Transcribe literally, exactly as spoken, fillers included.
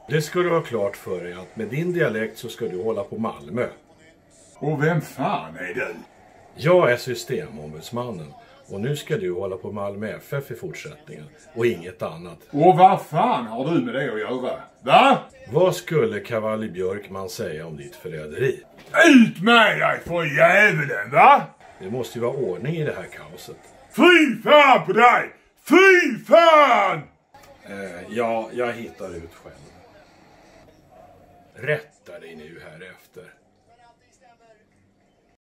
Det ska du ha klart för dig att med din dialekt så ska du hålla på Malmö. Och vem fan är du? Jag är systemombudsmannen och nu ska du hålla på Malmö F F i fortsättningen och inget annat. Och vad fan har du med det att göra? Va? Vad skulle Cavalli Björkman säga om ditt förräderi? Ut med dig för jävlen, va? Det måste ju vara ordning i det här kaoset. Fy fan på dig! Fy fan! Eh, ja, jag hittar ut själv. Rätta dig nu här efter.